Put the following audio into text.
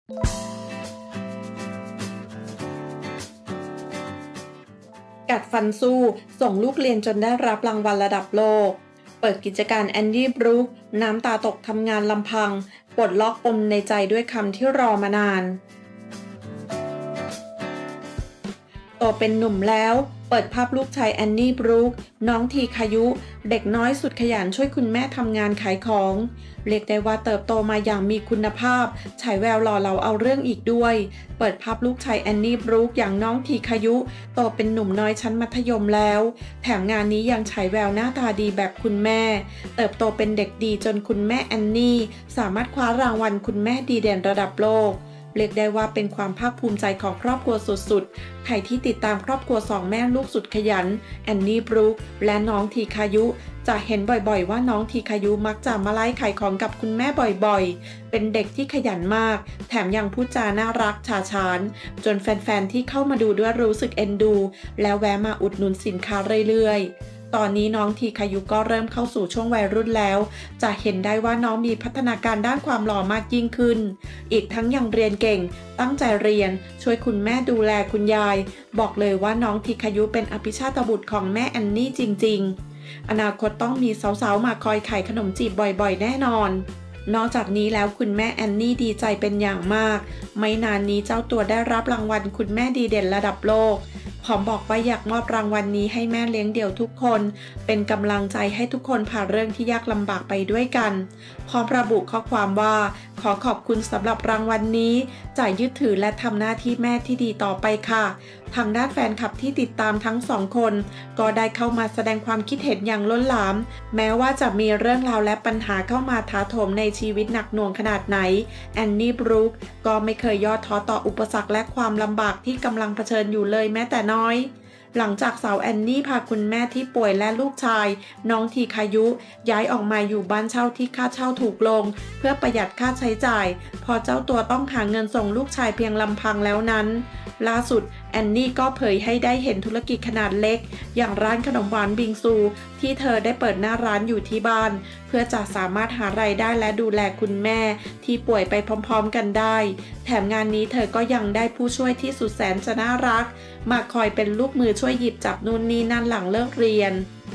กัดฟันสู้ส่งลูกเรียนจนได้รับรางวัลระดับโลกเปิดกิจการแอนดี้บรูคน้ำตาตกทำงานลำพังปลดล็อกปมในใจด้วยคำที่รอมานานโตเป็นหนุ่มแล้วเปิดภาพลูกชายแอนนี่บรูคน้องทีคายุเด็กน้อยสุดขยันช่วยคุณแม่ทำงานขายของเรียกได้ว่าเติบโตมาอย่างมีคุณภาพฉายแววหล่อเหลาเอาเรื่องอีกด้วยเปิดภาพลูกชายแอนนี่บรูคอย่างน้องทีคายุโตเป็นหนุ่มน้อยชั้นมัธยมแล้วแถมงานนี้ยังฉายแววหน้าตาดีแบบคุณแม่เติบโตเป็นเด็กดีจนคุณแม่แอนนี่สามารถคว้ารางวัลคุณแม่ดีเด่นระดับโลกเรียกได้ว่าเป็นความภาคภูมิใจของครอบครัวสุดๆใครที่ติดตามครอบครัวสองแม่ลูกสุดขยันแอนนี่บรูคและน้องทีคายุจะเห็นบ่อยๆว่าน้องทีคายุมักจะมาไล่ขายของกับคุณแม่บ่อยๆเป็นเด็กที่ขยันมากแถมยังพูดจาน่ารักฉาฉานจนแฟนๆที่เข้ามาดูด้วยรู้สึกเอ็นดูแล้วแวะมาอุดหนุนสินค้าเรื่อยๆตอนนี้น้องทีคายุก็เริ่มเข้าสู่ช่วงวัยรุ่นแล้วจะเห็นได้ว่าน้องมีพัฒนาการด้านความหล่อมากยิ่งขึ้นอีกทั้งยังเรียนเก่งตั้งใจเรียนช่วยคุณแม่ดูแลคุณยายบอกเลยว่าน้องทีคายุเป็นอภิชาตบุตรของแม่แอนนี่จริงๆอนาคตต้องมีสาวๆมาคอยขายขนมจีบบ่อยๆแน่นอนนอกจากนี้แล้วคุณแม่แอนนี่ดีใจเป็นอย่างมากไม่นานนี้เจ้าตัวได้รับรางวัลคุณแม่ดีเด่นระดับโลกพร้อมบอกว่าอยากมอบรางวัลนี้ให้แม่เลี้ยงเดี่ยวทุกคนเป็นกำลังใจให้ทุกคนผ่านเรื่องที่ยากลำบากไปด้วยกันพร้อมระบุข้อความว่าขอขอบคุณสำหรับรางวัลนี้จะยึดถือและทำหน้าที่แม่ที่ดีต่อไปค่ะทางด้านแฟนคลับที่ติดตามทั้งสองคนก็ได้เข้ามาแสดงความคิดเห็นอย่างล้นหลามแม้ว่าจะมีเรื่องราวและปัญหาเข้ามาถาโถมในชีวิตหนักหน่วงขนาดไหนแอนนี่บรูคก็ไม่เคยย่อท้อต่ออุปสรรคและความลำบากที่กำลังเผชิญอยู่เลยแม้แต่น้อยหลังจากสาวแอนนี่พาคุณแม่ที่ป่วยและลูกชายน้องทีคายุย้ายออกมาอยู่บ้านเช่าที่ค่าเช่าถูกลงเพื่อประหยัดค่าใช้จ่ายพอเจ้าตัวต้องหาเงินส่งลูกชายเพียงลำพังแล้วนั้นล่าสุดแอนนี่ก็เผยให้ได้เห็นธุรกิจขนาดเล็กอย่างร้านขนมหวานบิงซูที่เธอได้เปิดหน้าร้านอยู่ที่บ้านเพื่อจะสามารถหารายได้และดูแลคุณแม่ที่ป่วยไปพร้อมๆกันได้แถมงานนี้เธอก็ยังได้ผู้ช่วยที่สุดแสนจะน่ารักมาคอยเป็นลูกมือช่วยหยิบจับนู่นนี่นั่นหลังเลิกเรียน